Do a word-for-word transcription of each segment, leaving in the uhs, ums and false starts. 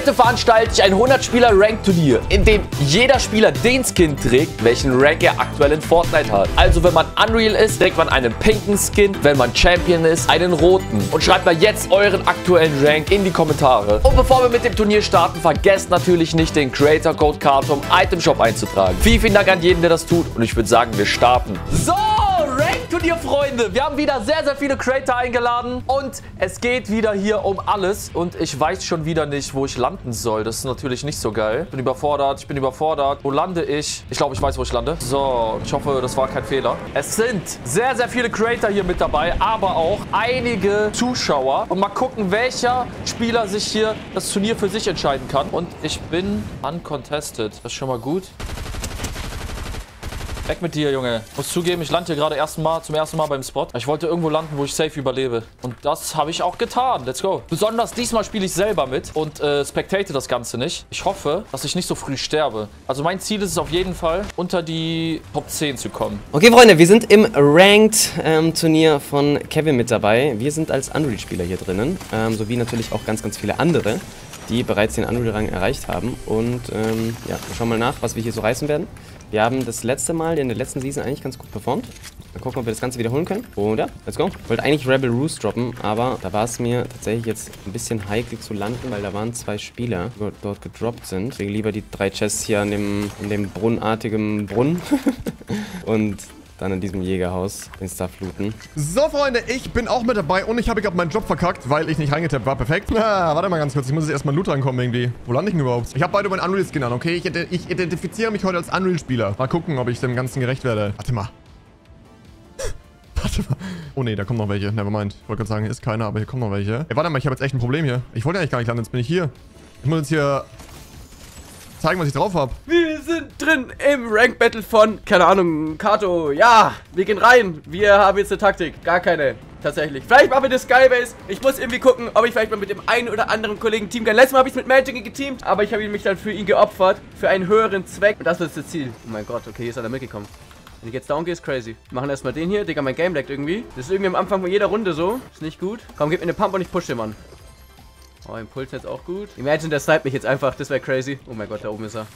Heute veranstalte ich ein hundert-Spieler-Rank-Turnier, in dem jeder Spieler den Skin trägt, welchen Rank er aktuell in Fortnite hat. Also wenn man Unreal ist, trägt man einen pinken Skin, wenn man Champion ist, einen roten. Und schreibt mal jetzt euren aktuellen Rank in die Kommentare. Und bevor wir mit dem Turnier starten, vergesst natürlich nicht den Creator-Code Kato im Item-Shop einzutragen. Vielen, vielen Dank an jeden, der das tut. Und ich würde sagen, wir starten. So, Rank-Turnier, Freunde. Wir haben wieder sehr, sehr viele Creator eingeladen. Und es geht wieder hier um alles. Und ich weiß schon wieder nicht, wo ich landen soll. Das ist natürlich nicht so geil. Ich bin überfordert. Ich bin überfordert. Wo lande ich? Ich glaube, ich weiß, wo ich lande. So, ich hoffe, das war kein Fehler. Es sind sehr, sehr viele Creator hier mit dabei. Aber auch einige Zuschauer. Und mal gucken, welcher Spieler sich hier das Turnier für sich entscheiden kann. Und ich bin uncontested. Das ist schon mal gut. Weg mit dir, Junge. Ich muss zugeben, ich lande hier gerade ersten Mal, zum ersten Mal beim Spot. Ich wollte irgendwo landen, wo ich safe überlebe. Und das habe ich auch getan. Let's go. Besonders diesmal spiele ich selber mit und äh, spectate das Ganze nicht. Ich hoffe, dass ich nicht so früh sterbe. Also mein Ziel ist es auf jeden Fall, unter die Top zehn zu kommen. Okay, Freunde, wir sind im Ranked-Turnier ähm, von Kevin mit dabei. Wir sind als Unreal-Spieler hier drinnen. Ähm, sowie natürlich auch ganz, ganz viele andere, die bereits den Unreal-Rang erreicht haben. Und ähm, ja, wir schauen mal nach, was wir hier so reißen werden. Wir haben das letzte Mal in der letzten Season eigentlich ganz gut performt. Mal gucken, ob wir das Ganze wiederholen können. Und ja, let's go. Ich wollte eigentlich Rebel Roost droppen, aber da war es mir tatsächlich jetzt ein bisschen heikel zu landen, weil da waren zwei Spieler, die dort gedroppt sind. Deswegen lieber die drei Chests hier an dem, an dem brunnenartigen Brunnen. Und dann in diesem Jägerhaus den Stuff looten. So, Freunde, ich bin auch mit dabei und ich habe gerade meinen Job verkackt, weil ich nicht reingetappt war. Perfekt. Ah, warte mal ganz kurz. Ich muss jetzt erstmal Loot rankommen irgendwie. Wo lande ich denn überhaupt? Ich habe beide meinen Unreal-Skin an, okay? Ich, ich identifiziere mich heute als Unreal-Spieler. Mal gucken, ob ich dem Ganzen gerecht werde. Warte mal. Warte mal. Oh ne, da kommen noch welche. Nevermind. Ich wollte gerade sagen, hier ist keiner, aber hier kommen noch welche. Ey, warte mal, ich habe jetzt echt ein Problem hier. Ich wollte eigentlich gar nicht landen, jetzt bin ich hier. Ich muss jetzt hier zeigen, was ich drauf habe. Wir sind drin im Rank Battle von, keine Ahnung, Kato. Ja, wir gehen rein. Wir haben jetzt eine Taktik. Gar keine, tatsächlich. Vielleicht machen wir das Skybase. Ich muss irgendwie gucken, ob ich vielleicht mal mit dem einen oder anderen Kollegen teamen kann. Letztes Mal habe ich mit Magic geteamt, aber ich habe mich dann für ihn geopfert. Für einen höheren Zweck. Und das ist das Ziel. Oh mein Gott, okay, hier ist einer mitgekommen. Wenn ich jetzt down gehe, ist crazy. Wir machen erstmal den hier. Digga, mein Game laggt irgendwie. Das ist irgendwie am Anfang von jeder Runde so. Ist nicht gut. Komm, gib mir eine Pump und ich push den Mann. Oh, Impuls jetzt auch gut. Imagine, der sniped mich jetzt einfach. Das wäre crazy. Oh mein Gott, da oben ist er.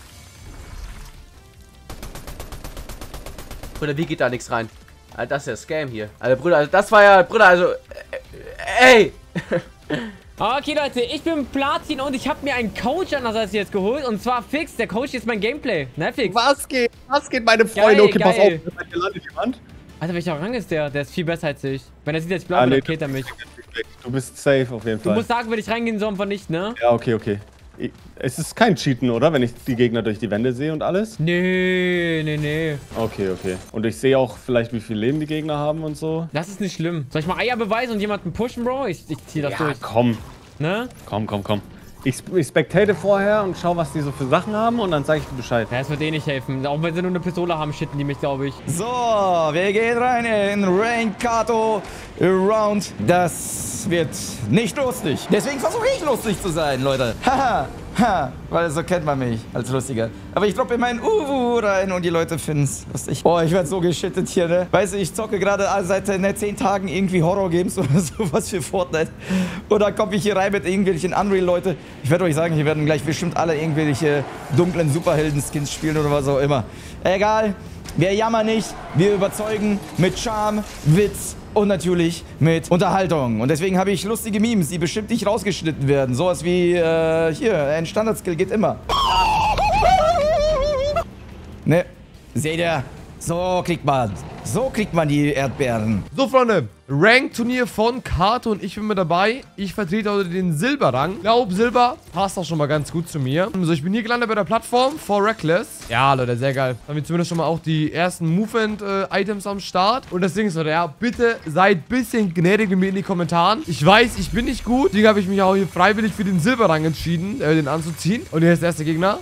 Bruder, wie geht da nichts rein? Alter, das ist ja Scam hier. Also, Bruder, also das war ja... Bruder, also... Äh, ey! Okay, Leute, ich bin Platin und ich habe mir einen Coach andererseits jetzt geholt. Und zwar Fix. Der Coach ist mein Gameplay. Ne, Fix? Was geht? Was geht, meine Freunde? Geil, okay, geil. pass auf. Hier landet jemand. Alter, welcher Rang ist der? Der ist viel besser als ich. Wenn er sieht, dass ich blau bin, Ah, nee, dann killt er mich. Du bist safe auf jeden Du Fall. musst sagen, wenn ich reingehen soll und von nicht, ne? Ja, okay, okay. Ich, es ist kein Cheaten, oder? Wenn ich die Gegner durch die Wände sehe und alles? Nee, nee, nee. Okay, okay. Und ich sehe auch vielleicht, wie viel Leben die Gegner haben und so. Das ist nicht schlimm. Soll ich mal Eier beweisen und jemanden pushen, Bro? Ich, ich zieh das Ja, durch. komm. Ne? Komm, komm, komm. Ich, ich spectate vorher und schau, was die so für Sachen haben und dann sage ich dir Bescheid. Ja, es wird eh nicht helfen. Auch wenn sie nur eine Pistole haben, shitten die mich, glaube ich. So, wir gehen rein in Rank Kato Round. Das wird nicht lustig. Deswegen versuche ich lustig zu sein, Leute. Haha, ha, weil so kennt man mich als Lustiger. Aber ich droppe meinen Uwu rein und die Leute finden es lustig. Boah, ich werde so geschittet hier, ne? Weißt du, ich zocke gerade seit ne, zehn Tagen irgendwie Horror-Games oder sowas für Fortnite. Und dann komme ich hier rein mit irgendwelchen Unreal-Leute. Ich werde euch sagen, hier werden gleich bestimmt alle irgendwelche dunklen Superhelden-Skins spielen oder was auch immer. Egal, wir jammern nicht, wir überzeugen mit Charme, Witz und natürlich mit Unterhaltung. Und deswegen habe ich lustige Memes, die bestimmt nicht rausgeschnitten werden. Sowas wie, äh, hier, ein Standard-Skill geht immer. Ne, seht ihr? So kriegt man, so kriegt man die Erdbeeren. So, Freunde, Rank-Turnier von Kato und ich bin mit dabei. Ich vertrete heute den Silberrang. Ich glaube, Silber passt auch schon mal ganz gut zu mir. So, ich bin hier gelandet bei der Plattform for Reckless. Ja, Leute, sehr geil. Haben wir zumindest schon mal auch die ersten Movement-Items am Start. Und das Ding ist, Leute, ja, bitte seid ein bisschen gnädig mit mir in die Kommentaren. Ich weiß, ich bin nicht gut. Deswegen habe ich mich auch hier freiwillig für den Silberrang entschieden, äh, den anzuziehen. Und hier ist der erste Gegner.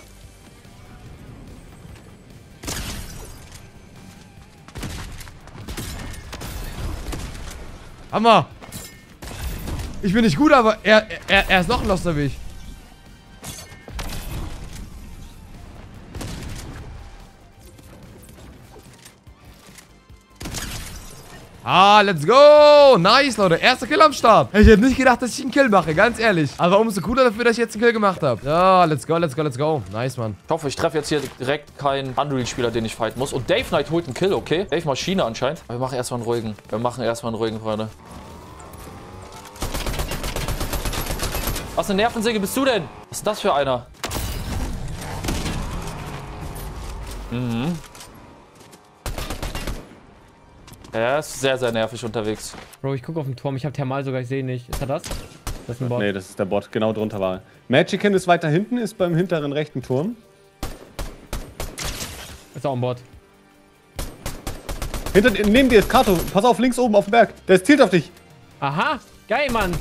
Hammer. Ich bin nicht gut, aber er, er, er ist noch ein Loster wie ich. Ah, let's go. Nice, Leute. Erster Kill am Start. Ich hätte nicht gedacht, dass ich einen Kill mache, ganz ehrlich. Aber umso cooler dafür, dass ich jetzt einen Kill gemacht habe. Ja, let's go, let's go, let's go. Nice, Mann. Ich hoffe, ich treffe jetzt hier direkt keinen Unreal-Spieler, den ich fighten muss. Und Dave Knight holt einen Kill, okay? Dave Maschine anscheinend. Aber wir machen erstmal einen ruhigen. Wir machen erstmal einen ruhigen, Freunde. Was eine Nervensäge bist du denn? Was ist das für einer? Mhm. Er ist sehr, sehr nervig unterwegs. Bro, ich gucke auf den Turm. Ich habe Thermal sogar, ich sehe nicht. Ist er das? Das ist ein Bot. Nee, das ist der Bot. Genau drunter war er. Magickin ist weiter hinten, ist beim hinteren rechten Turm. Ist auch ein Bot. Hinter, neben dir ist Kato. Pass auf, links oben auf dem Berg. Der zielt auf dich. Aha, geil, Mann.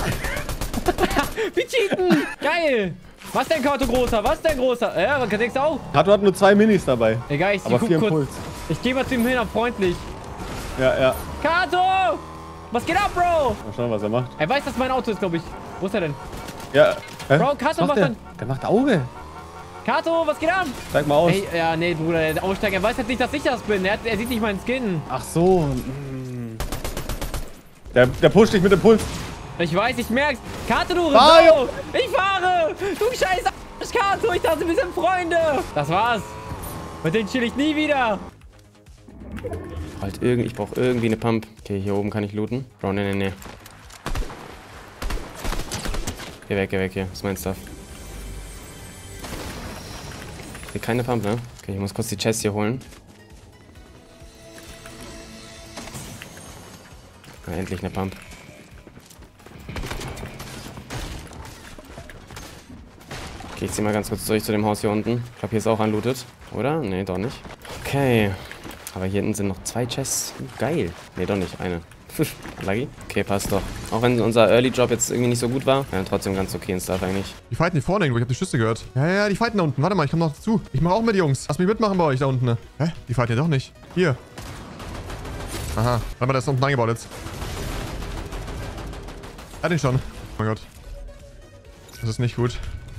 Wir cheaten. Geil. Was denn, Kato Großer? Was denn, Großer? Ja, man kann nichts auch. Kato hat nur zwei Minis dabei. Egal, ich, Aber ich guck vier kurz. Impuls. Ich gehe mal zu ihm hin, auf freundlich. Ja, ja. Kato! Was geht ab, Bro? Mal schauen, was er macht. Er weiß, dass mein Auto ist, glaube ich. Wo ist er denn? Ja. Hä? Bro, Was Kato macht macht der? dann... Der macht Auge. Kato, was geht ab? Zeig mal aus. Ey, ja, nee, Bruder, der Aussteiger. Er weiß jetzt nicht, dass ich das bin. Er, hat, er sieht nicht meinen Skin. Ach so. mm. Der, der pusht dich mit dem Puls. Ich weiß, ich merk's. Kato, du Ah, ja. Sau! Ich fahre! Du scheiß Arsch, Kato! Ich dachte, wir sind Freunde! Das war's. Mit denen chill ich nie wieder. Halt irgend, ich brauche irgendwie eine Pump. Okay, hier oben kann ich looten. Bro, ne, ne, ne. Geh weg, geh weg hier. Das ist mein Stuff. Ich krieg keine Pump, ne? Okay, ich muss kurz die Chest hier holen. Na, endlich eine Pump. Okay, ich zieh mal ganz kurz durch zu dem Haus hier unten. Ich glaube, hier ist auch unlootet. Oder? Ne, doch nicht. Okay. Aber hier hinten sind noch zwei Chests. Geil. Ne, doch nicht. Eine. Lucky. Okay, passt doch. Auch wenn unser Early-Job jetzt irgendwie nicht so gut war. Ja, trotzdem ganz okay in Stuff eigentlich. Die fighten hier vorne irgendwo. Ich habe die Schüsse gehört. Ja, ja, ja, die fighten da unten. Warte mal, ich komme noch dazu. Ich mache auch mit, Jungs. Lass mich mitmachen bei euch da unten. Ne? Hä? Die fighten hier doch nicht. Hier. Aha. Warte mal, der ist unten eingebaut jetzt. Hat ihn schon. Oh mein Gott. Das ist nicht gut.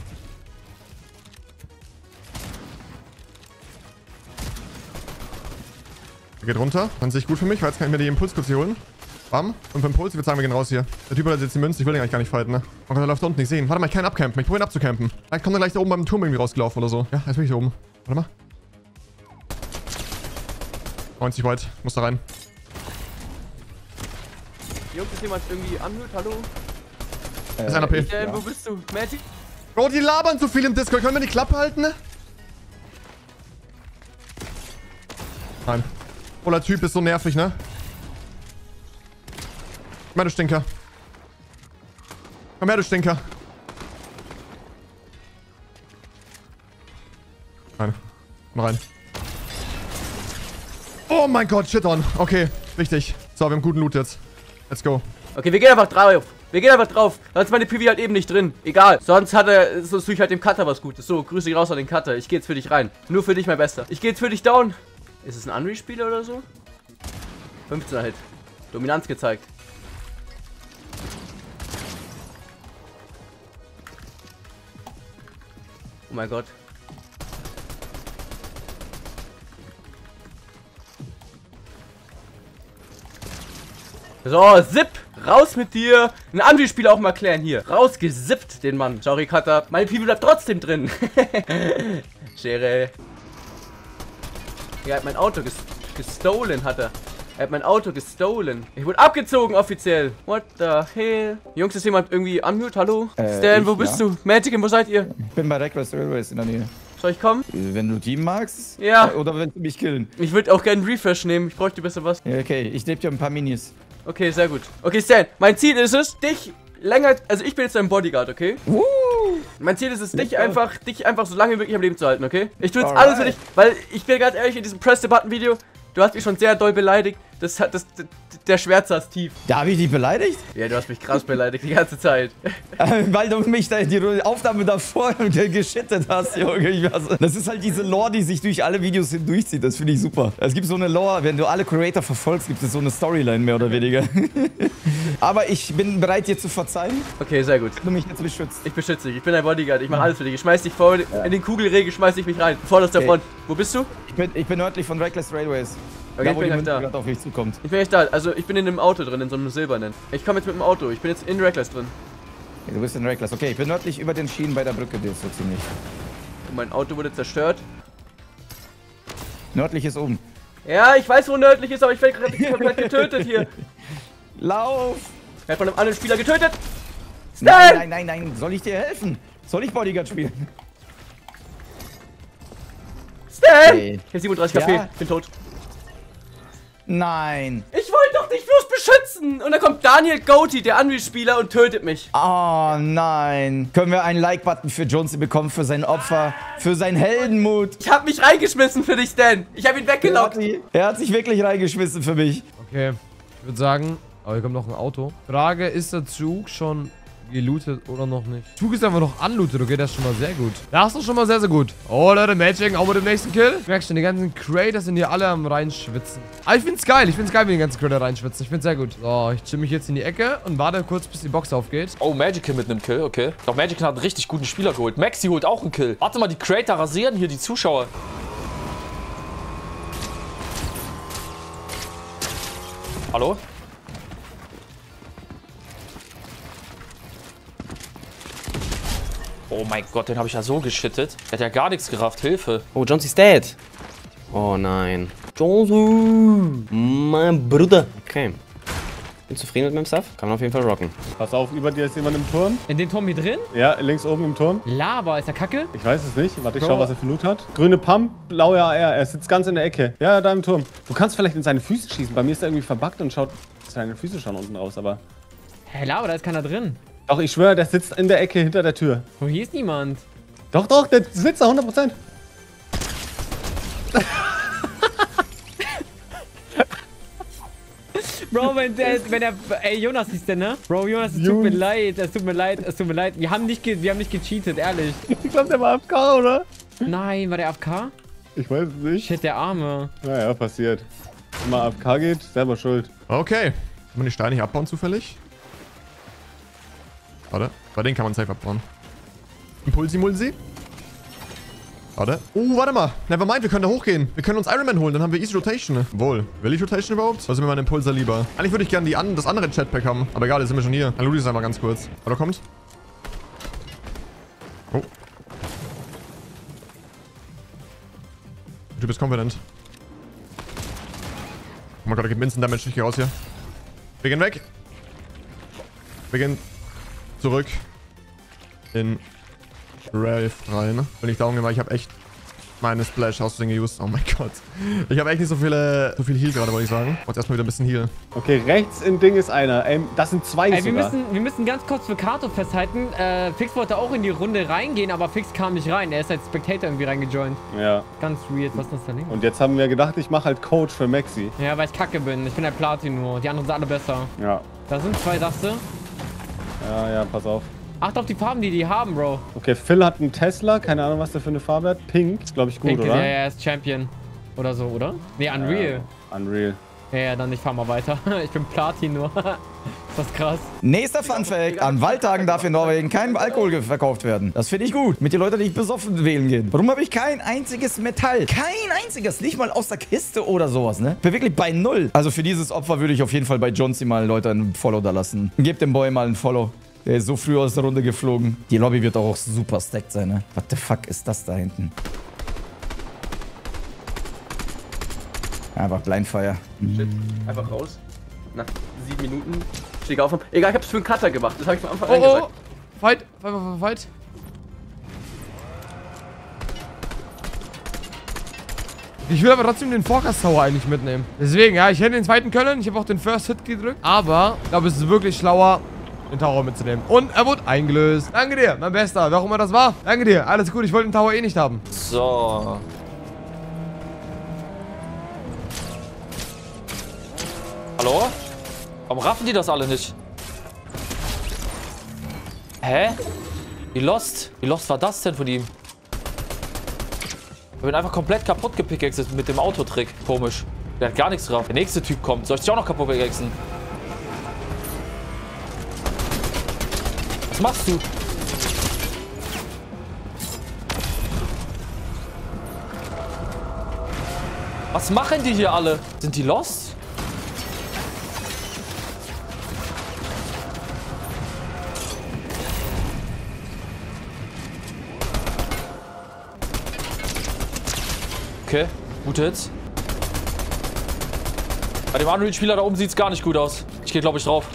Er geht runter. Fand sich gut für mich, weil jetzt kann ich mir die Impuls kurz hier holen. Bam. Und beim Impuls, ich würde sagen, wir gehen raus hier. Der Typ hat jetzt die Münze, ich will den eigentlich gar nicht fighten, ne? Oh Gott, der läuft da unten nicht sehen. Warte mal, ich kann ihn abcampen. Ich probiere ihn abzucampen. Vielleicht kommt er gleich da oben beim Turm irgendwie rausgelaufen oder so. Ja, jetzt bin ich hier oben. Warte mal. neunzig weit. Muss da rein. Jungs, ist jemand irgendwie anhört? Hallo? Das ist ein A P. Äh, wo bist du? Magic? Bro, die labern zu viel im Discord. Können wir die Klappe halten, ne? Nein. Oh, der Typ ist so nervig, ne? Komm her, du Stinker. Komm her, du Stinker. Nein. Komm rein. Oh mein Gott, shit on. Okay, wichtig. So, wir haben guten Loot jetzt. Let's go. Okay, wir gehen einfach drauf. Wir gehen einfach drauf. Sonst ist meine P V halt eben nicht drin. Egal. Sonst hat er, sonst tue ich halt dem Cutter was Gutes. So, grüße dich raus an den Cutter. Ich gehe jetzt für dich rein. Nur für dich, mein Bester. Ich gehe jetzt für dich down. Ist es ein Unreal-Spieler oder so? fünfzehner Hit. Dominanz gezeigt. Oh mein Gott. So, zip! Raus mit dir! Ein Unreal-Spieler auch mal klären hier. Rausgesippt, den Mann. Sorry, Cutter. Meine P V bleibt trotzdem drin. Schere. Er hat mein Auto ges gestohlen, hat er. Er hat mein Auto gestohlen. Ich wurde abgezogen, offiziell. What the hell? Jungs, ist jemand irgendwie unmute? Hallo? Äh, Stan, ich, wo bist ja. du? Magic, wo seid ihr? Ich bin bei Reckless Railways in der Nähe. Soll ich kommen? Wenn du Team magst? Ja. Oder wenn du mich killen? Ich würde auch gerne einen Refresh nehmen. Ich bräuchte ein bisschen was. Ja, okay, ich nehme dir ein paar Minis. Okay, sehr gut. Okay, Stan, mein Ziel ist es, dich länger... Also ich bin jetzt dein Bodyguard, okay? Woo! Mein Ziel ist es, dich einfach, dich einfach so lange wie möglich am Leben zu halten, okay? Ich tue jetzt Alright. alles für dich, weil ich bin ganz ehrlich, in diesem Press-the-Button-Video, du hast mich schon sehr doll beleidigt. Das hat das, das der Schmerz saß tief. Da habe ich dich beleidigt? Ja, du hast mich krass beleidigt die ganze Zeit. Weil du mich da die Aufnahme davor geschittet hast, Junge. Das ist halt diese Lore, die sich durch alle Videos hindurchzieht. Das finde ich super. Es gibt so eine Lore, wenn du alle Creator verfolgst, gibt es so eine Storyline mehr oder weniger. Aber ich bin bereit, dir zu verzeihen. Okay, sehr gut. Wenn du mich jetzt beschützt. Ich beschütze dich. Ich bin dein Bodyguard. Ich mache alles für dich. Ich schmeiß dich vor. In den Kugelregen schmeiß ich mich rein. Vorderster Okay. Front. Wo bist du? Ich bin, ich bin nördlich von Reckless Railways. Okay, Da, ich wo bin die gleich Münze da. gerade auf mich zukommt. Ich bin echt da. Also ich bin in einem Auto drin, in so einem silbernen. Ich komme jetzt mit dem Auto. Ich bin jetzt in Reckless drin. Ja, du bist in Reckless. Okay, ich bin nördlich über den Schienen bei der Brücke, der ist so ziemlich. Und mein Auto wurde zerstört. Nördlich ist oben. Ja, ich weiß, wo nördlich ist, aber ich werde gerade komplett getötet hier. Lauf! Er hat von einem anderen Spieler getötet. Nein, Stan! nein, nein, nein. Soll ich dir helfen? Soll ich Bodyguard spielen? Stan! Hey. Ich hab siebenunddreißig K P. Ja. Bin tot. Nein. Ich wollte doch dich bloß beschützen. Und dann kommt Daniel Goatee, der Unreal-Spieler, und tötet mich. Oh nein. Können wir einen Like-Button für Jonesy bekommen, für sein Opfer, für seinen Heldenmut? Ich hab mich reingeschmissen für dich, Stan. Ich hab ihn Er hat, weggelockt. sich, er hat sich wirklich reingeschmissen für mich. Okay, ich würde sagen, aber hier kommt noch ein Auto. Frage, ist der Zug schon gelootet oder noch nicht? Der Zug ist einfach noch unlootet, okay, das ist schon mal sehr gut. Das ist doch schon mal sehr, sehr gut. Oh, Leute, Magic, auch mit dem nächsten Kill. Du merkst schon, die ganzen Creators sind hier alle am reinschwitzen. Aber ich find's geil, ich find's geil, wie die ganzen Creator reinschwitzen. Ich find's sehr gut. So, ich chill mich jetzt in die Ecke und warte kurz, bis die Box aufgeht. Oh, Magic mit einem Kill, okay. Doch, Magic hat einen richtig guten Spieler geholt. Maxi holt auch einen Kill. Warte mal, die Creator rasieren hier die Zuschauer. Hallo? Oh mein Gott, den habe ich ja so geschittet. Der hat ja gar nichts gerafft. Hilfe. Oh, Jonesy's dead. Oh nein. Jonesy. Mein Bruder. Okay. Bin zufrieden mit meinem Stuff. Kann man auf jeden Fall rocken. Pass auf, über dir ist jemand im Turm. In dem Turm hier drin? Ja, links oben im Turm. Lava, ist der Kacke? Ich weiß es nicht. Warte, ich schau, was er für Loot hat. Grüne Pump, blaue A R. Er sitzt ganz in der Ecke. Ja, da im Turm. Du kannst vielleicht in seine Füße schießen. Bei mir ist er irgendwie verbuggt und schaut seine Füße schauen unten raus, aber... Hä, Lava, da ist keiner drin. Doch, ich schwöre, der sitzt in der Ecke hinter der Tür. Oh, hier ist niemand. Doch, doch, der sitzt da hundert Prozent. Bro, wenn der, wenn der, ey, Jonas hieß der, ne? Bro, Jonas, es tut mir leid, es tut mir leid, es tut mir leid. Wir haben nicht, ge wir haben nicht gecheatet, ehrlich. Ich glaube, der war A F K, oder? Nein, war der A F K? Ich weiß es nicht. Shit, der Arme. Naja, passiert. Wenn man A F K geht, selber schuld. Okay. Kann man die Steine nicht abbauen zufällig? Warte. Bei denen kann man safe abbauen. Impulsi-Mulsi. Warte. Oh, warte mal. Nevermind, wir können da hochgehen. Wir können uns Iron Man holen, dann haben wir Easy Rotation. Wohl. Will ich Rotation überhaupt? Was ist mir mein Impulser lieber? Eigentlich würde ich gerne die an das andere Jetpack haben. Aber egal, jetzt sind wir schon hier. Dann loot ich es einfach ganz kurz. Oder kommt? Oh. Der Typ ist confident. Oh mein Gott, er gibt Instant Damage. Ich geh raus hier. Wir gehen weg. Wir gehen zurück in Ralph rein. Bin ich da umgegangen, weil ich habe echt meine Splash aus Ding geused. Oh mein Gott. Ich habe echt nicht so viele, so viel Heal gerade, wollte ich sagen. Ich wollte erstmal wieder ein bisschen Heal. Okay, rechts im Ding ist einer. Ey, das sind zwei Ey, wir sogar. müssen, wir müssen ganz kurz für Kato festhalten. Äh, Fix wollte auch in die Runde reingehen, aber Fix kam nicht rein. Er ist als Spectator irgendwie reingejoint. Ja. Ganz weird, was ist das da links? Und jetzt haben wir gedacht, ich mache halt Coach für Maxi. Ja, weil ich kacke bin. Ich bin der Platin nur. Die anderen sind alle besser. Ja. Da sind zwei, sagst du? Ja, ja, pass auf. Acht auf die Farben, die die haben, Bro. Okay, Phil hat einen Tesla. Keine Ahnung, was der für eine Farbe hat. Pink. Ist, glaube ich, gut, Pink, oder? ja, er ist Champion. Oder so, oder? Nee, Unreal. Ja, Unreal. Ja, ja, dann ich fahr mal weiter. Ich bin Platin nur. Ist das krass? Nächster Funfact. An Wahltagen darf in Norwegen kein Alkohol verkauft werden. Das finde ich gut. Mit den Leuten, die nicht besoffen wählen gehen. Warum habe ich kein einziges Metall? Kein einziges. Nicht mal aus der Kiste oder sowas, ne? Bin wirklich bei null. Also für dieses Opfer würde ich auf jeden Fall bei Jonesy mal Leute einen Follow da lassen. Gebt dem Boy mal einen Follow. Der ist so früh aus der Runde geflogen. Die Lobby wird auch super stacked sein, ne? What the fuck ist das da hinten? Einfach Blindfire. Shit. Einfach raus. Nach sieben Minuten. Stieg auf. Egal, ich hab's für einen Cutter gemacht. Das habe ich von Anfang an Oh, oh. gesagt. Fight, fight, fight, fight. Ich will aber trotzdem den Forecast Tower eigentlich mitnehmen. Deswegen, ja, ich hätte den zweiten können. Ich habe auch den First Hit gedrückt. Aber ich glaube, es ist wirklich schlauer, den Tower mitzunehmen. Und er wurde eingelöst. Danke dir, mein Bester. Wer auch immer das war. Danke dir. Alles gut. Ich wollte den Tower eh nicht haben. So. Hallo? Warum raffen die das alle nicht? Hä? Wie lost? Wie lost war das denn von ihm? Ich bin einfach komplett kaputt gepickaxed mit dem Autotrick. Komisch. Der hat gar nichts drauf. Der nächste Typ kommt. Soll ich dich auch noch kaputt pickaxen? Was machst du? Was machen die hier alle? Sind die lost? Okay, gute Hits. Bei dem Unreal-Spieler da oben sieht es gar nicht gut aus. Ich gehe, glaube ich, drauf.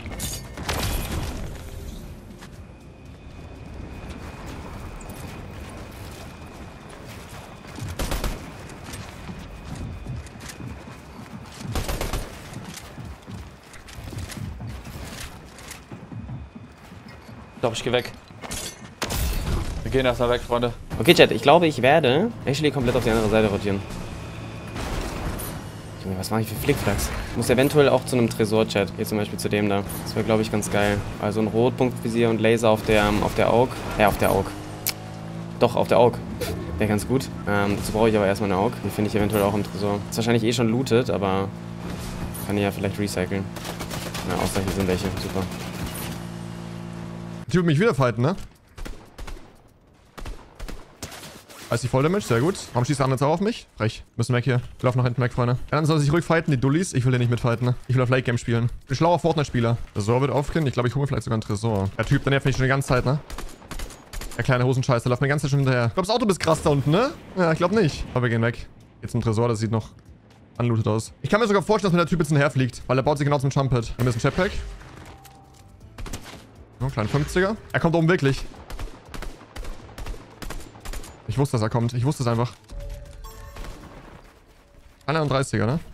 Ich glaube, ich gehe weg. Wir gehen erstmal weg, Freunde. Okay, Chat, ich glaube, ich werde actually komplett auf die andere Seite rotieren. Junge, was mache ich für Flickflacks? Ich muss eventuell auch zu einem Tresor-Chat. Hier zum Beispiel zu dem da. Das wäre, glaube ich, ganz geil. Also ein Rotpunktvisier und Laser auf der, auf der Aug. Ja, auf der Aug. Doch, auf der Aug. Wäre ganz gut. Ähm, dazu brauche ich aber erstmal eine Aug. Die finde ich eventuell auch im Tresor. Ist wahrscheinlich eh schon looted, aber kann ich ja vielleicht recyceln. Na, außer hier sind welche. Super. Die wird mich wieder fighten, ne? Weiß die Volldamage, sehr gut. Warum schießt der andere jetzt auch auf mich? Frech. Müssen weg hier. Wir laufen nach hinten weg, Freunde. Die anderen sollen sich ruhig fighten, die Dullis. Ich will hier nicht mitfighten, ne? Ich will auf Late Game spielen. Ich bin schlauer Fortnite-Spieler. Tresor wird aufgehen. Ich glaube, ich hole mir vielleicht sogar einen Tresor. Der Typ, der nervt mich schon die ganze Zeit, ne? Der kleine Hosenscheiß, der läuft mir die ganze Zeit schon hinterher. Ich glaube, das Auto ist krass da unten, ne? Ja, ich glaube nicht. Aber wir gehen weg. Jetzt ein Tresor, das sieht noch unlooted aus. Ich kann mir sogar vorstellen, dass mir der Typ jetzt hinterherfliegt. Weil er baut sich genau zum Jump-Pad. Wir müssen Jetpack. So, kleinen fünfziger. Er kommt oben wirklich. Ich wusste, dass er kommt. Ich wusste es einfach. einunddreißiger, ne?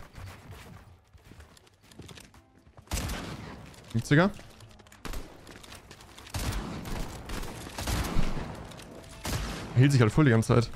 fünfziger. Er hielt sich halt voll die ganze Zeit.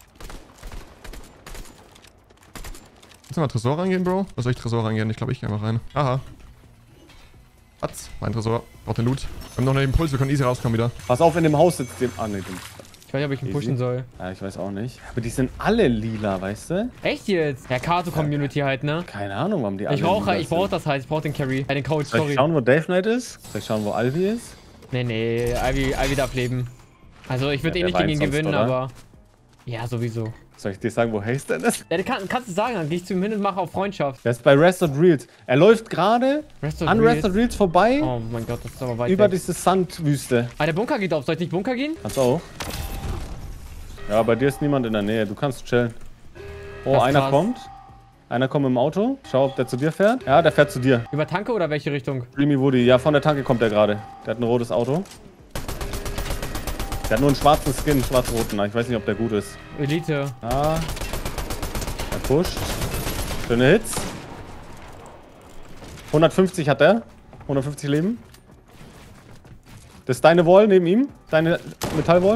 Willst du mal Tresor reingehen, Bro? Was soll ich Tresor reingehen? Ich glaube, ich gehe einfach rein. Aha. Was? Mein Tresor. Braucht den Loot. Wir haben noch einen Impuls, wir können easy rauskommen wieder. Pass auf, in dem Haus sitzt dem. Ah, ne, dem. Ich weiß nicht, ob ich ihn pushen soll. Ja, ich weiß auch nicht. Aber die sind alle lila, weißt du? Echt jetzt? Ja, Kato-Community halt, ne? Keine Ahnung, warum die alle Ich brauche lila ich brauch sind. das halt. Ich brauche den Carry. Äh, den Coach, Soll ich sorry. schauen, wo Dave Knight ist? Soll ich schauen, wo Alvi ist? Nee, nee. Ivy, Ivy darf leben. Also, ich würde Ja, eh nicht der gegen ihn weint sonst, gewinnen, oder? aber... Ja, sowieso. Soll ich dir sagen, wo Hasten ist? Ja, du kann, kannst du sagen, dann geh ich zu ihm hin und mache auf Freundschaft. Der ist bei Restored Reels. Er läuft gerade Restored an Reels. Restored Reels vorbei Oh mein Gott, das ist aber weit über weg. diese Sandwüste. Ah, der Bunker geht auf. Soll ich nicht Bunker gehen? Kannst auch. Ja, bei dir ist niemand in der Nähe. Du kannst chillen. Oh, Das ist einer krass. kommt. Einer kommt im Auto. Schau, ob der zu dir fährt. Ja, der fährt zu dir. Über Tanke oder welche Richtung? Dreamy Woody. Ja, von der Tanke kommt der gerade. Der hat ein rotes Auto. Der hat nur einen schwarzen Skin, schwarz-roten. Ich weiß nicht, ob der gut ist. Elite. Ja. Er pusht. Schöne Hits. hundertfünfzig hat er. hundertfünfzig Leben. Das ist deine Wall neben ihm. Deine Metallwall.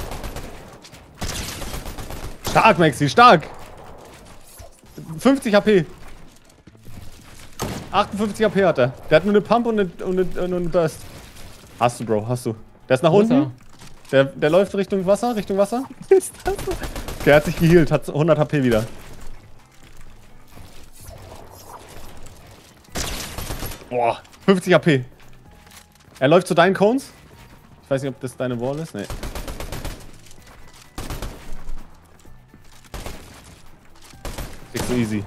Stark, Maxi, stark. fünfzig H P. achtundfünfzig H P hat er. Der hat nur eine Pump und eine, und eine, und eine Burst. Hast du, Bro, hast du. Der ist nach Wo ist unten. Der, der läuft Richtung Wasser, Richtung Wasser. Ist das so? Der hat sich geheilt, hat hundert H P wieder. Boah, fünfzig H P. Er läuft zu deinen Cones. Ich weiß nicht, ob das deine Wall ist. Nee. Nicht so easy.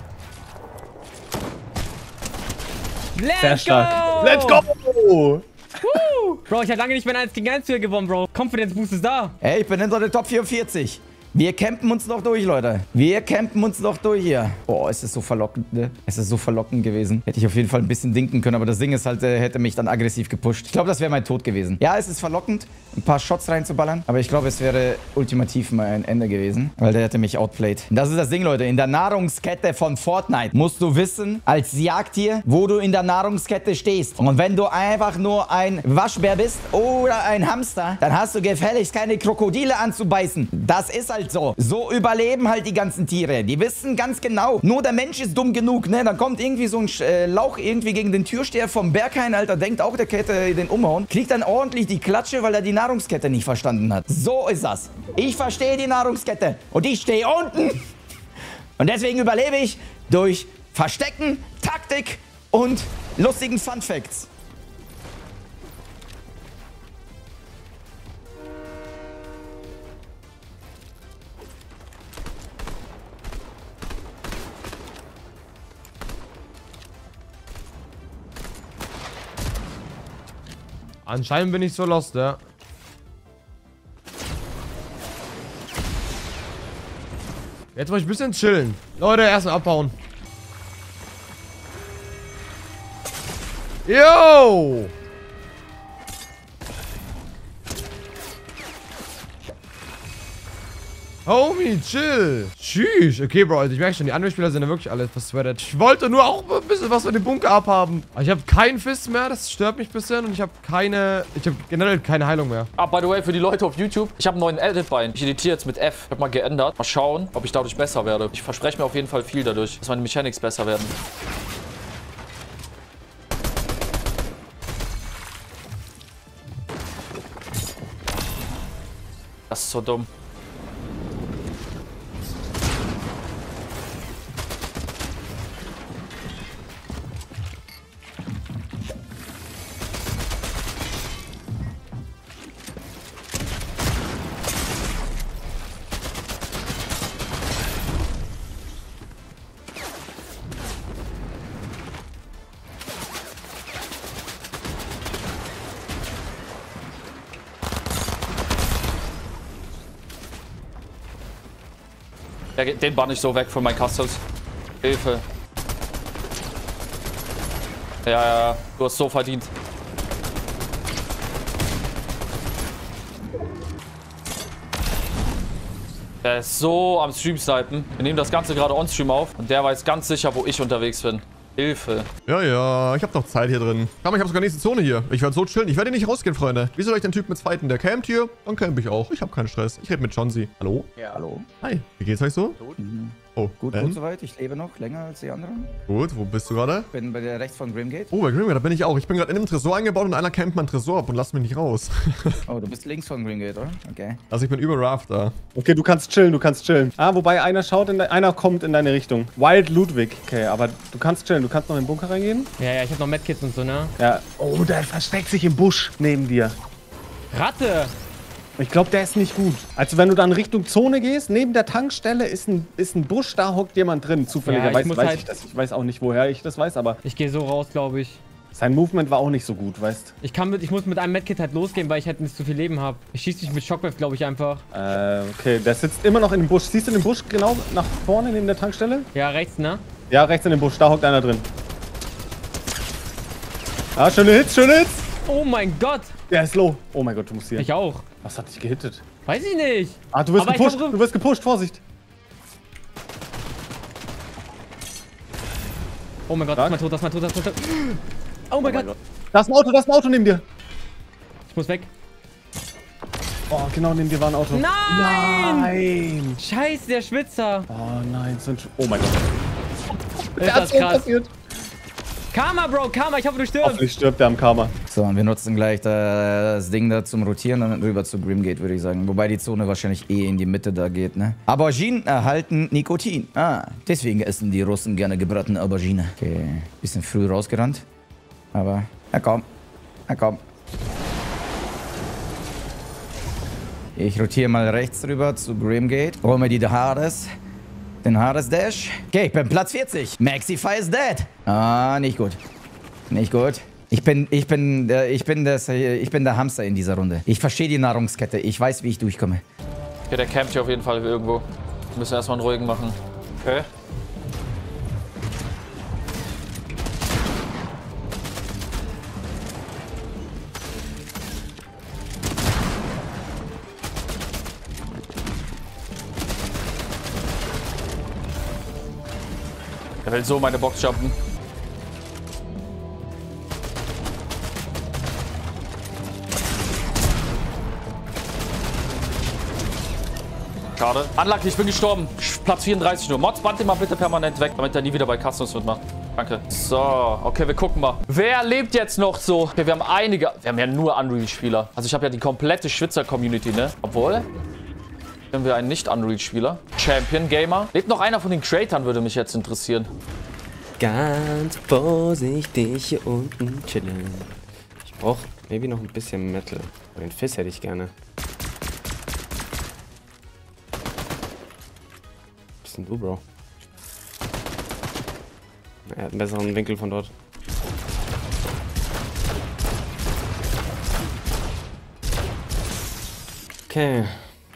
Let's Sehr stark. go! Let's go! Bro, ich hab lange nicht mehr eins gegen eins hier gewonnen, Bro. Confidence Boost ist da. Ey, ich bin hinter der Top vierundvierzig. Wir campen uns noch durch, Leute. Wir campen uns noch durch hier. Boah, es ist so verlockend, ne? Es ist so verlockend gewesen. Hätte ich auf jeden Fall ein bisschen dinken können, aber das Ding ist halt, äh, hätte mich dann aggressiv gepusht. Ich glaube, das wäre mein Tod gewesen. Ja, es ist verlockend, ein paar Shots reinzuballern, aber ich glaube, es wäre ultimativ mein Ende gewesen, weil der hätte mich outplayed. Das ist das Ding, Leute. In der Nahrungskette von Fortnite musst du wissen, als Jagdtier, wo du in der Nahrungskette stehst. Und wenn du einfach nur ein Waschbär bist oder ein Hamster, dann hast du gefälligst keine Krokodile anzubeißen. Das ist halt so. So überleben halt die ganzen Tiere. Die wissen ganz genau. Nur der Mensch ist dumm genug, ne? Dann kommt irgendwie so ein äh, Lauch irgendwie gegen den Türsteher vom Berghain, Alter. Denkt auch, der Kette den umhauen. Kriegt dann ordentlich die Klatsche, weil er die Nahrungskette nicht verstanden hat. So ist das. Ich verstehe die Nahrungskette. Und ich stehe unten. Und deswegen überlebe ich durch Verstecken, Taktik und lustigen Funfacts. Anscheinend bin ich so lost, ja. Jetzt muss ich ein bisschen chillen. Leute, erstmal abhauen. Yo! Homie, chill. Tschüss. Okay, Bro, also ich merke schon, die anderen Spieler sind ja wirklich alle versweatet. Ich wollte nur auch ein bisschen was von dem Bunker abhaben. Aber ich habe keinen Fist mehr, das stört mich ein bisschen. Und ich habe keine, ich habe generell keine Heilung mehr. Ah, by the way, für die Leute auf YouTube, ich habe einen neuen Edit-Bein. Ich editiere jetzt mit F. Ich habe mal geändert. Mal schauen, ob ich dadurch besser werde. Ich verspreche mir auf jeden Fall viel dadurch, dass meine Mechanics besser werden. Das ist so dumm. Ja, den bann ich so weg von meinen Customs. Hilfe. Ja, ja, du hast so verdient. Der ist so am Stream snipen. Wir nehmen das Ganze gerade on-stream auf und der weiß ganz sicher, wo ich unterwegs bin. Hilfe. Ja, ja, ich hab noch Zeit hier drin. Aber ich hab sogar nächste Zone hier. Ich werde so chillen. Ich werde nicht rausgehen, Freunde. Wie soll ich den Typ mit fighten? Der campt hier, dann camp ich auch. Ich habe keinen Stress. Ich rede mit Chauncey. Hallo? Ja, hallo. Hi. Wie geht's euch so? Mhm. Oh, Gut, ähm? gut soweit. Ich lebe noch länger als die anderen. Gut, wo bist du gerade? Bin bei der rechts von Grimgate. Oh, bei Grimgate, da bin ich auch. Ich bin gerade in einem Tresor eingebaut und einer campt meinen Tresor ab und lasst mich nicht raus. Oh, du bist links von Grimgate, oder? Okay. Also ich bin über Raft da. Okay, du kannst chillen, du kannst chillen. Ah, wobei einer schaut, in de einer kommt in deine Richtung. Wild Ludwig. Okay, aber du kannst chillen. Du kannst noch in den Bunker reingehen. Ja, ja, ich hab noch Medkits und so, ne? Ja. Oh, der versteckt sich im Busch neben dir. Ratte! Ich glaube, der ist nicht gut. Also wenn du dann Richtung Zone gehst, neben der Tankstelle ist ein, ist ein Busch, da hockt jemand drin. Zufälligerweise Ja, ich muss weiß halt- ich das. Ich weiß auch nicht, woher ich das weiß, aber Ich gehe so raus, glaube ich. sein Movement war auch nicht so gut, weißt. Ich kann mit, ich muss mit einem Medkit halt losgehen, weil ich halt nicht zu viel Leben habe. Ich schieße dich mit Shockwave, glaube ich, einfach. Äh, okay, der sitzt immer noch in dem Busch. Siehst du den Busch genau nach vorne neben der Tankstelle? Ja, rechts, ne? Ja, rechts in dem Busch, da hockt einer drin. Ah, schöne Hits, schöne Hits! Oh mein Gott! Der ist low. Oh mein Gott, du musst hier. Ich auch. Was hat dich gehittet? Weiß ich nicht. Ah, du wirst Aber ich gepusht, hab- du wirst gepusht, Vorsicht. Oh mein Gott, Stark. das ist mein Tod, das ist mein Tod, das ist mein Tod. Oh mein Gott. Da ist ein Auto, da ist ein Auto neben dir. Ich muss weg. Oh, genau neben dir war ein Auto. Nein! Nein! Scheiße, der Schwitzer. Oh nein, sind schon... Oh mein Gott. Ist das krass. Karma, Bro, Karma, ich hoffe, du stirbst. Hoffentlich stirbt der am Karma. So, und wir nutzen gleich das Ding da zum Rotieren und dann rüber zu Grimgate, würde ich sagen. Wobei die Zone wahrscheinlich eh in die Mitte da geht, ne? Auberginen erhalten Nikotin. Ah, deswegen essen die Russen gerne gebratene Aubergine. Okay, bisschen früh rausgerannt. Aber, na komm, na komm. Ich rotiere mal rechts rüber zu Grimgate. Hol mir die Haares. Den Haares Dash. Okay, ich bin Platz vierzig. Maxify is dead. Ah, nicht gut. Nicht gut. Ich bin, ich bin, äh, ich bin das, äh, ich bin der Hamster in dieser Runde. Ich verstehe die Nahrungskette. Ich weiß, wie ich durchkomme. Okay, der campt hier auf jeden Fall irgendwo. Wir müssen erstmal einen ruhigen machen. Okay. Er will so meine Box jumpen. Schade. Unlucky, ich bin gestorben. Platz vierunddreißig nur. Mods, band den mal bitte permanent weg, damit er nie wieder bei Customs mitmacht. Danke. So, okay, wir gucken mal. Wer lebt jetzt noch so? Okay, wir haben einige. Wir haben ja nur Unreal-Spieler. Also ich habe ja die komplette Schwitzer-Community, ne? Obwohl... Haben wir einen Nicht-Unreal-Spieler. Champion-Gamer. Lebt noch einer von den Creatoren, würde mich jetzt interessieren. Ganz vorsichtig hier unten chillen. Ich brauche maybe noch ein bisschen Metal. Den Fizz hätte ich gerne. Was bist denn du, Bro? Er hat einen besseren Winkel von dort. Okay.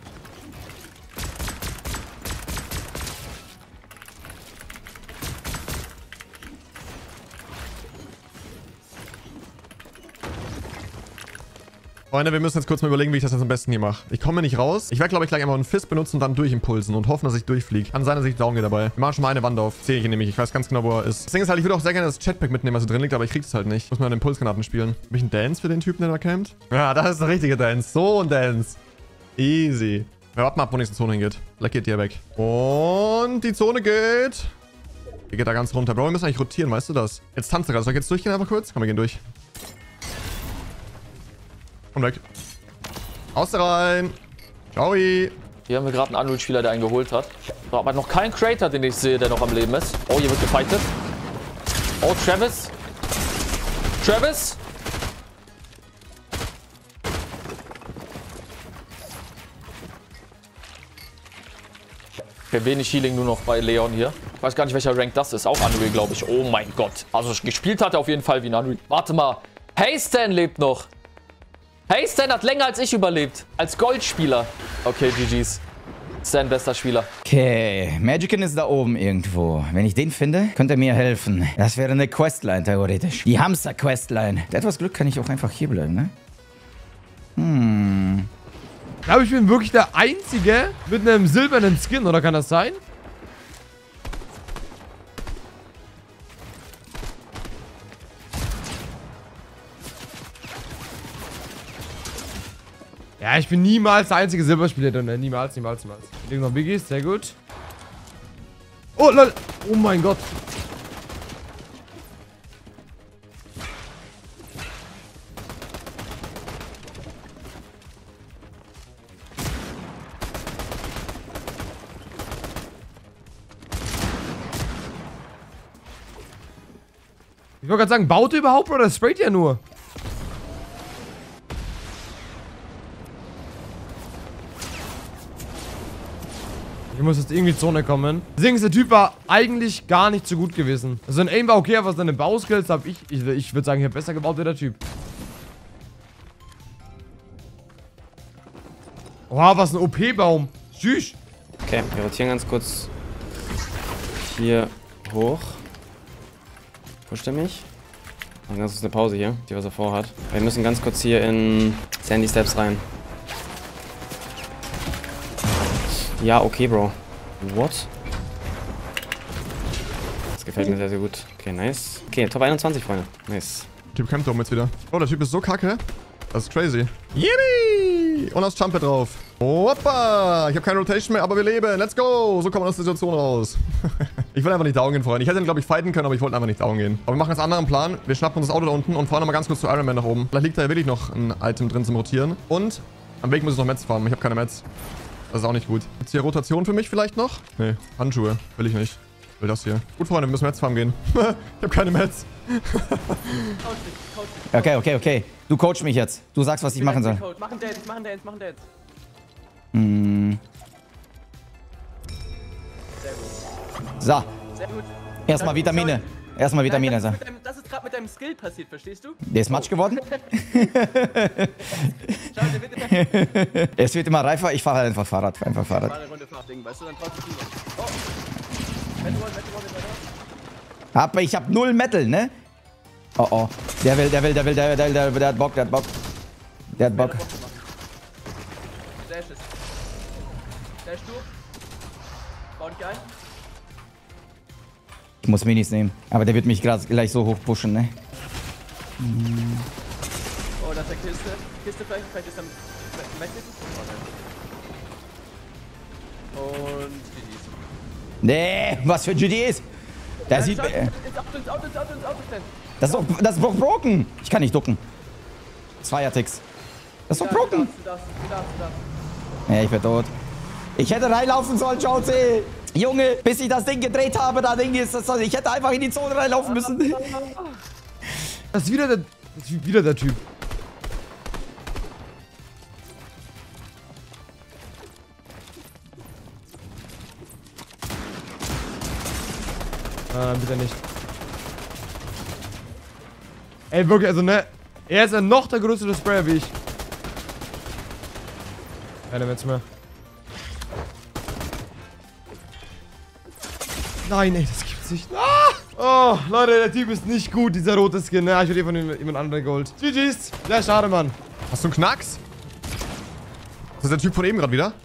Freunde, wir müssen jetzt kurz mal überlegen, wie ich das jetzt am besten hier mache. Ich komme nicht raus. Ich werde, glaube ich, gleich einfach einen Fist benutzen und dann durchimpulsen und hoffen, dass ich durchfliege. Kann sein, dass ich down gehe dabei. Wir machen schon mal eine Wand auf. Sehe ich ihn nämlich. Ich weiß ganz genau, wo er ist. Das Ding ist halt, ich würde auch sehr gerne das Jetpack mitnehmen, was da drin liegt, aber ich krieg's halt nicht. Ich muss mal den Impulsgranaten spielen. Hab ich einen Dance für den Typen, der da campt? Ja, das ist ein richtiger Dance. So ein Dance. Easy. Wir warten mal ab, wo nächste Zone hingeht. Vielleicht geht die hier weg. Und die Zone geht... Die geht da ganz runter. Bro, wir müssen eigentlich rotieren, weißt du das? Jetzt tanzt er gerade. Soll ich jetzt durchgehen einfach kurz? Komm, wir gehen durch. Komm weg. Aus rein. Ciao. Hier haben wir gerade einen Unreal-Spieler, der einen geholt hat. So, aber noch kein Crater, den ich sehe, der noch am Leben ist. Oh, hier wird gefightet. Oh, Travis. Travis. Okay, wenig Healing nur noch bei Leon hier. Ich weiß gar nicht, welcher Rank das ist. Auch Unreal, glaube ich. Oh mein Gott. Also gespielt hat er auf jeden Fall wie ein Unreal. Warte mal. Hey, Stan lebt noch. Hey, Stan hat länger als ich überlebt. Als Goldspieler. Okay, G G's. Stan, bester Spieler. Okay, Magickin ist da oben irgendwo. Wenn ich den finde, könnte er mir helfen. Das wäre eine Questline, theoretisch. Die Hamster-Questline. Mit etwas Glück kann ich auch einfach hier bleiben, ne? Hm. Ich glaube, ich bin wirklich der Einzige mit einem silbernen Skin, oder kann das sein? Ja, ich bin niemals der einzige Silberspieler drin. Niemals, niemals, niemals. Hier liegen noch Biggies, sehr gut. Oh, lol. Oh mein Gott. Ich wollte gerade sagen, baut ihr überhaupt oder sprayt ihr nur? Ich muss jetzt irgendwie Zone kommen. Deswegen, der Typ war eigentlich gar nicht so gut gewesen. Also ein Aim war okay, aber seine Bauskills habe ich, ich, ich würde sagen, ich habe besser gebaut wie der Typ. Oha, was ein O P-Baum. Tschüss. Okay, wir rotieren ganz kurz hier hoch. Pusht er mich? Machen ganz kurz eine Pause hier, die was er vorhat. Wir müssen ganz kurz hier in Sandy Steps rein. Ja, okay, Bro. What? Das gefällt mir sehr, sehr gut. Okay, nice. Okay, Top einundzwanzig, Freunde. Nice. Der Typ kämpft oben jetzt wieder. Oh, der Typ ist so kacke. Das ist crazy. Yippie! Und aus Jumper drauf. Hoppa! Ich habe keine Rotation mehr, aber wir leben. Let's go! So kommen wir aus der Situation raus. Ich will einfach nicht down gehen, Freunde. Ich hätte ihn, glaube ich, fighten können, aber ich wollte einfach nicht down gehen. Aber wir machen jetzt einen anderen Plan. Wir schnappen uns das Auto da unten und fahren nochmal ganz kurz zu Iron Man nach oben. Vielleicht liegt da ja wirklich noch ein Item drin zum Rotieren. Und am Weg muss ich noch Mets farmen. Ich habe keine Mets. Das ist auch nicht gut. Gibt's hier Rotation für mich vielleicht noch? Nee, Handschuhe. Will ich nicht. Will das hier. Gut, Freunde, wir müssen Mets farmen gehen. Ich habe keine Mets. Okay, okay, okay. Du coach mich jetzt. Du sagst, was ich machen soll. Machen Dance, machen Dance, machen Dance. Hm. Sehr gut. So. Sehr gut. Erstmal Vitamine. Erstmal Vitamine. Das So. ist, mit deinem, das ist gerade mit deinem Skill passiert, verstehst du? Der ist matsch geworden. Schau, der wird immer... Es wird immer reifer. Ich fahre halt einfach Fahrrad. Einfach Fahrrad. Eine Runde Fahrtding, weißt du, dann traust du rüber. Oh. Metal Wall, Metal Wall, Metal Wall. Aber ich hab null Metal, ne? Oh oh. Der will, der will, der will, der will, der will, der, will, der hat Bock, der hat Bock. Der hat Bock. Dash ist. Dash du. Bau dich ein. Ich muss Minis nehmen. Aber der wird mich gerade gleich so hoch pushen, ne? Oh, das ist der Kiste. Kiste vielleicht, vielleicht ist er Metal. Und G Ds. Nee, was für G Ds? Der sieht... Schau, Äh, ins Auto, ins Auto, ins Auto, ins Auto stellen. das ist doch, das ist doch broken. Ich kann nicht ducken. Zweier-Ticks. Das ist doch broken. Du darfst, du darfst, du darfst. Ja, ich bin tot. Ich hätte reinlaufen sollen, Jonesy. Junge, bis ich das Ding gedreht habe, da Ding ist das. Ich hätte einfach in die Zone reinlaufen müssen. Das ist wieder der, das ist wieder der Typ. Ah, bitte nicht. Ey, wirklich, also ne, er ist ja noch der größere Sprayer wie ich. Keine Metz mehr. Nein, ey, das gibt's nicht. Ah! Oh, Leute, der Typ ist nicht gut, dieser rote Skin. Ja, ich würde eh von ihm jemand anderen geholt. G G's. Sehr schade, Mann. Hast du einen Knacks? Das ist der Typ von eben gerade wieder.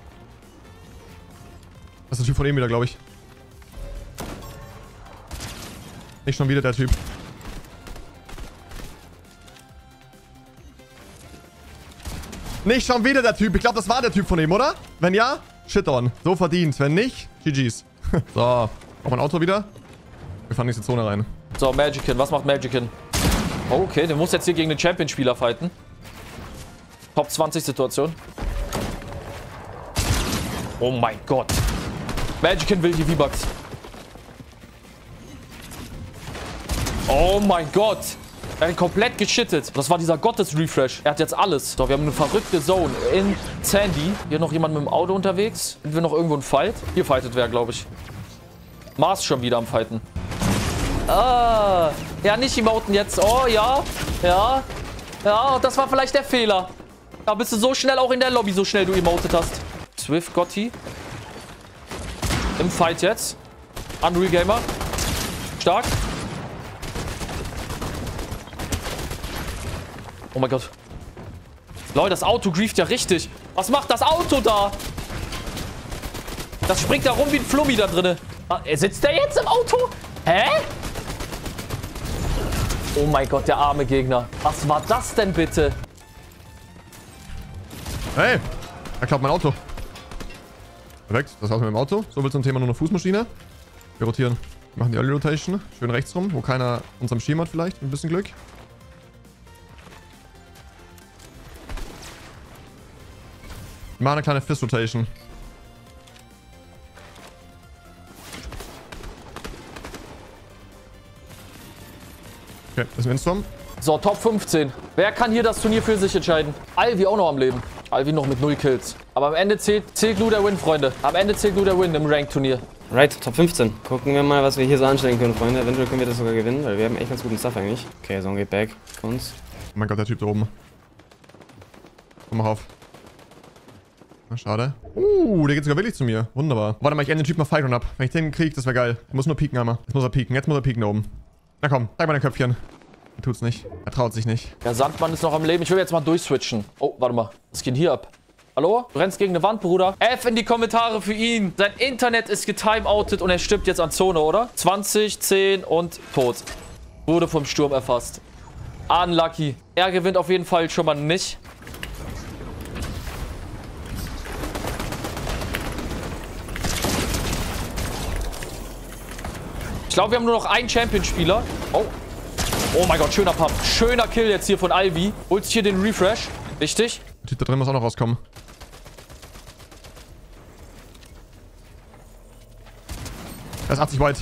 Das ist der Typ von eben wieder, glaube ich. Nicht schon wieder der Typ. Nicht schon wieder der Typ. Ich glaube, das war der Typ von eben, oder? Wenn ja, shit on. So verdient. Wenn nicht, G G's. So, auch mein Auto wieder. Wir fahren in diese Zone rein. So, Magickin. Was macht Magickin? Oh, okay, der muss jetzt hier gegen den Champion-Spieler fighten. Top zwanzig Situation. Oh mein Gott. Magickin will die V-Bucks. Oh mein Gott. Er hat komplett geschittet. Das war dieser Gottes-Refresh. Er hat jetzt alles. So, wir haben eine verrückte Zone in Sandy. Hier noch jemand mit dem Auto unterwegs. Sind wir noch irgendwo ein Fight? Hier fightet wer, glaube ich. Mars schon wieder am Fighten. Ah. Ja, nicht emoten jetzt. Oh, ja. Ja. Ja, das war vielleicht der Fehler. Da bist du so schnell auch in der Lobby, so schnell du emotet hast. Swift Gotti. Im Fight jetzt. Unreal Gamer. Stark. Oh mein Gott. Leute, das Auto grieft ja richtig. Was macht das Auto da? Das springt da rum wie ein Flummi da drinne. Ah, sitzt der jetzt im Auto? Hä? Oh mein Gott, der arme Gegner. Was war das denn bitte? Hey, er klaut mein Auto. Perfekt, das war's mit dem Auto. So viel zum Thema nur eine Fußmaschine. Wir rotieren. Wir machen die Early Rotation. Schön rechts rum, wo keiner uns am Schirm hat vielleicht. Ein bisschen Glück. Wir machen eine kleine Fist Rotation. Okay, das ist ein Windstorm. So, Top fünfzehn. Wer kann hier das Turnier für sich entscheiden? Alvi auch noch am Leben. Alvi noch mit null Kills. Aber am Ende zählt, zählt nur der Win, Freunde. Am Ende zählt nur der Win im Rank-Turnier. Right, Top fünfzehn. Gucken wir mal, was wir hier so anstellen können, Freunde. Eventuell können wir das sogar gewinnen, weil wir haben echt ganz guten Stuff eigentlich. Okay, Zone geht back für uns. Oh mein Gott, der Typ da oben. Komm mal auf. Na, schade. Uh, der geht sogar wirklich zu mir. Wunderbar. Warte mal, ich ende den Typ mal Fight ab. Wenn ich den kriege, das wäre geil. Er muss nur pieken, Hammer. Jetzt muss er pieken. Jetzt muss er pieken da oben. Na komm, zeig mal dein Köpfchen. Er tut's nicht. Er traut sich nicht. Der Sandmann ist noch am Leben. Ich will jetzt mal durchswitchen. Oh, warte mal. Was geht hier ab? Hallo? Du rennst gegen eine Wand, Bruder. F in die Kommentare für ihn. Sein Internet ist getimeoutet und er stirbt jetzt an Zone, oder? zwanzig, zehn und tot. Wurde vom Sturm erfasst. Unlucky. Er gewinnt auf jeden Fall schon mal nicht. Ich glaube, wir haben nur noch einen Champion-Spieler. Oh. Oh mein Gott, schöner Pump. Schöner Kill jetzt hier von Alvi. Holt sich hier den Refresh. Richtig. Der Typ da drin muss auch noch rauskommen. Er ist achtzig weit.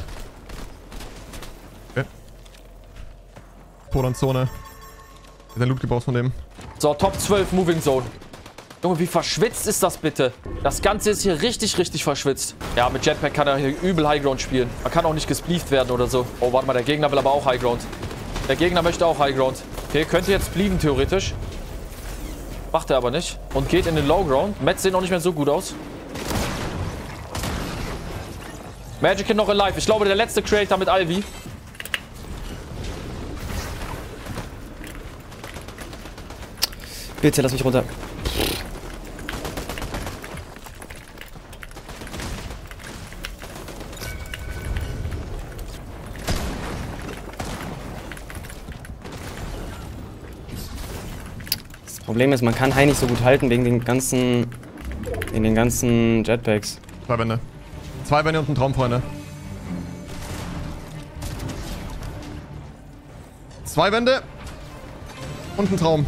Okay. Podan-Zone. Ich hab den Loot gebraucht von dem. So, Top zwölf Moving Zone. Junge, wie verschwitzt ist das bitte? Das Ganze ist hier richtig, richtig verschwitzt. Ja, mit Jetpack kann er hier übel Highground spielen. Man kann auch nicht gesplieft werden oder so. Oh, warte mal, der Gegner will aber auch Highground. Der Gegner möchte auch Highground. Okay, könnte jetzt blieben, theoretisch. Macht er aber nicht. Und geht in den Lowground. Mets sehen auch nicht mehr so gut aus. Magickin noch alive. Ich glaube, der letzte Creator mit Alvi. Bitte, lass mich runter. Das Problem ist, man kann High nicht so gut halten wegen den ganzen, wegen den ganzen Jetpacks. Zwei Wände. Zwei Wände und ein Traum, Freunde. Zwei Wände und ein Traum.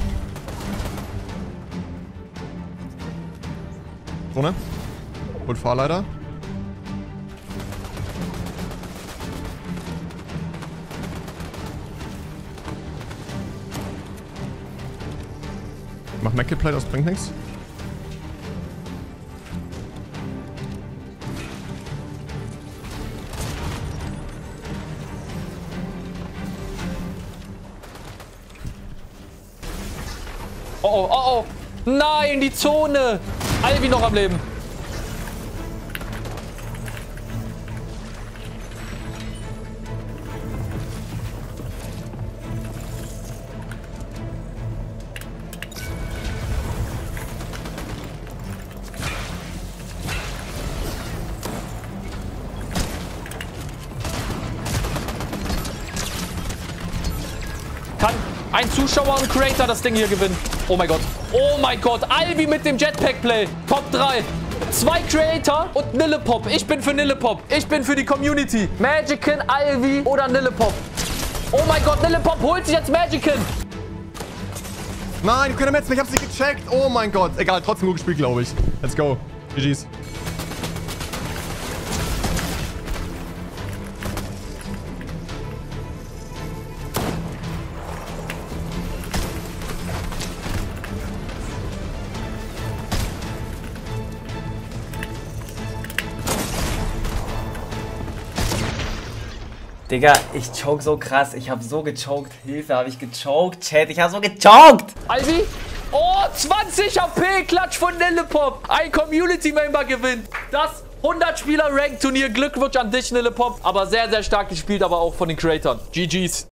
Zone. Und Fahrleiter. Mach Mac-Play, das bringt nichts. Oh, oh, oh, oh. Nein, die Zone. Alvi noch am Leben. Kann ein Zuschauer und Creator das Ding hier gewinnen? Oh mein Gott. Oh mein Gott. Alvi mit dem Jetpack-Play. Top drei. Zwei Creator und Nillepop. Ich bin für Nillepop. Ich bin für die Community. Magican, Alvi oder Nillepop. Oh mein Gott, Nillepop holt sich jetzt Magican. Nein, keine Metz, ich hab's nicht gecheckt. Oh mein Gott. Egal, trotzdem gut gespielt, glaube ich. Let's go. G G's. Digga, ich choke so krass. Ich habe so gechoked. Hilfe, habe ich gechoked. Chat, ich habe so gechoked. Alvi. Oh, zwanzig H P. Klatsch von Nillepop. Ein Community-Member gewinnt. Das hundert Spieler Rank Turnier. Glückwunsch an dich, Nillepop. Aber sehr, sehr stark gespielt, aber auch von den Creatoren. G G's.